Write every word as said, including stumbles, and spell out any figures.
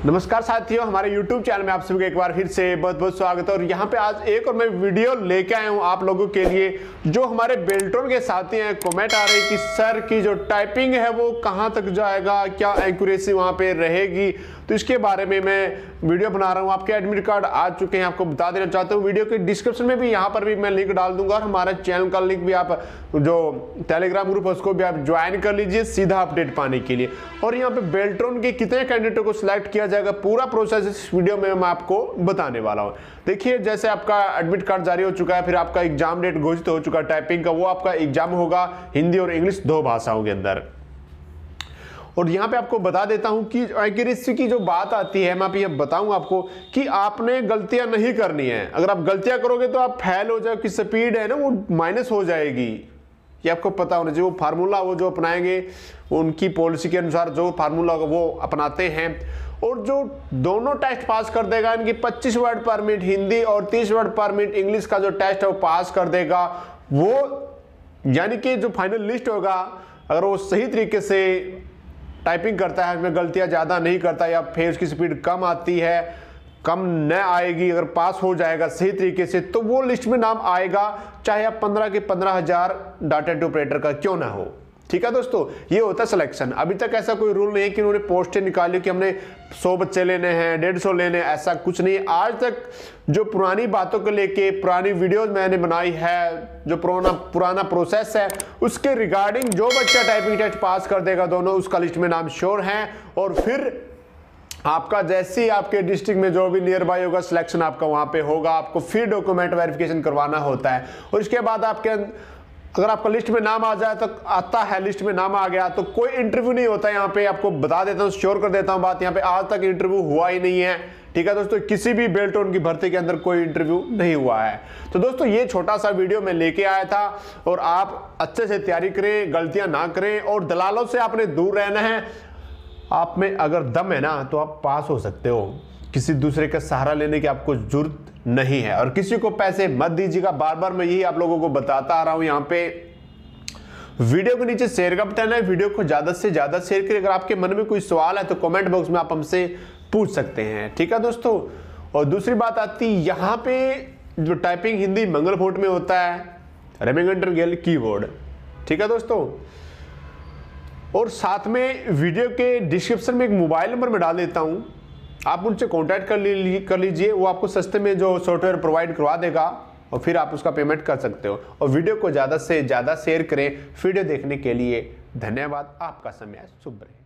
नमस्कार साथियों, हमारे YouTube चैनल में आप सभी का एक बार फिर से बहुत बहुत स्वागत है। और यहाँ पे आज एक और मैं वीडियो लेके आया हूँ आप लोगों के लिए। जो हमारे बेल्टोन के साथी हैं, कमेंट आ रही कि सर की जो टाइपिंग है वो कहाँ तक जाएगा, क्या एक्यूरेसी वहाँ पे रहेगी, तो इसके बारे में मैं वीडियो बना रहा हूँ। आपके एडमिट कार्ड आ चुके हैं, आपको बता देना चाहता हूँ। वीडियो के डिस्क्रिप्शन में भी यहाँ पर भी मैं लिंक डाल दूंगा, और हमारे चैनल का लिंक भी, आप जो टेलीग्राम ग्रुप है उसको भी आप ज्वाइन कर लीजिए सीधा अपडेट पाने के लिए। और यहाँ पे बेल्ट्रॉन के कितने कैंडिडेटों को सिलेक्ट किया जाएगा, पूरा प्रोसेस इस वीडियो में मैं आपको बताने वाला हूँ। देखिए, जैसे आपका एडमिट कार्ड जारी हो चुका है, फिर आपका एग्जाम डेट घोषित हो चुका है टाइपिंग का। वो आपका एग्जाम होगा हिंदी और इंग्लिश दो भाषाओं के अंदर। और यहाँ पे आपको बता देता हूँ कि एक्यूरेसी की जो बात आती है, मैं आप ये बताऊँ आपको कि आपने गलतियाँ नहीं करनी है। अगर आप गलतियाँ करोगे तो आप फेल हो जाओ, कि स्पीड है ना वो माइनस हो जाएगी। ये आपको पता होना चाहिए। वो फार्मूला वो जो अपनाएंगे, उनकी पॉलिसी के अनुसार जो फार्मूला होगा वो अपनाते हैं। और जो दोनों टेस्ट पास कर देगा, इनकी पच्चीस वर्ड पर मिनट हिंदी और तीस वर्ड पर मिनट इंग्लिश का जो टेस्ट है वो पास कर देगा, वो यानी कि जो फाइनल लिस्ट होगा, अगर वो सही तरीके से टाइपिंग करता है, उसमें गलतियां ज़्यादा नहीं करता, या फिर उसकी स्पीड कम आती है, कम न आएगी, अगर पास हो जाएगा सही तरीके से, तो वो लिस्ट में नाम आएगा, चाहे आप पंद्रह के पंद्रह हजार डाटा एंट्री ऑपरेटर का क्यों ना हो। ठीक है दोस्तों, ये होता है सिलेक्शन। अभी तक ऐसा कोई रूल नहीं है कि उन्होंने पोस्टें निकाली कि हमने सौ बच्चे लेने हैं, डेढ़ सौ लेने हैं, ऐसा कुछ नहीं। आज तक जो पुरानी बातों को लेके पुरानी वीडियोस मैंने बनाई है, जो पुराना पुराना प्रोसेस है, उसके रिगार्डिंग जो बच्चा टाइपिंग टेस्ट पास कर देगा दोनों, उसका लिस्ट में नाम श्योर है। और फिर आपका जैसे ही आपके डिस्ट्रिक्ट में जो भी नियर बाय होगा, सिलेक्शन आपका वहां पे होगा। आपको फिर डॉक्यूमेंट वेरिफिकेशन करवाना होता है, और इसके बाद आपके अगर आपका लिस्ट में नाम आ जाए तो आता है, लिस्ट में नाम आ गया तो कोई इंटरव्यू नहीं होता। यहाँ पे आपको बता देता हूँ, श्योर कर देता हूँ बात, यहाँ पे आज तक इंटरव्यू हुआ ही नहीं है। ठीक है दोस्तों, किसी भी बेल्टोन की भर्ती के अंदर कोई इंटरव्यू नहीं हुआ है। तो दोस्तों, ये छोटा सा वीडियो मैं लेके आया था, और आप अच्छे से तैयारी करें, गलतियां ना करें, और दलालों से आपने दूर रहना है। आप में अगर दम है ना तो आप पास हो सकते हो। किसी दूसरे का सहारा लेने की आपको जरूरत नहीं है, और किसी को पैसे मत दीजिएगा। बार बार मैं यही आप लोगों को बताता आ रहा हूं। यहाँ पे वीडियो के नीचे शेयर का बटन है, वीडियो को ज्यादा से ज्यादा शेयर करिए। अगर आपके मन में कोई सवाल है तो कमेंट बॉक्स में आप हमसे पूछ सकते हैं। ठीक है दोस्तों, और दूसरी बात आती है, यहाँ पे जो टाइपिंग हिंदी मंगल फोर्ट में होता है, रेमिंगटन गेल कीबोर्ड। ठीक है दोस्तों, और साथ में वीडियो के डिस्क्रिप्शन में एक मोबाइल नंबर में डाल देता हूं, आप उनसे कांटेक्ट कर ली कर लीजिए। वो आपको सस्ते में जो सॉफ्टवेयर प्रोवाइड करवा देगा, और फिर आप उसका पेमेंट कर सकते हो। और वीडियो को ज़्यादा से ज़्यादा शेयर करें। वीडियो देखने के लिए धन्यवाद। आपका समय शुभ रहे।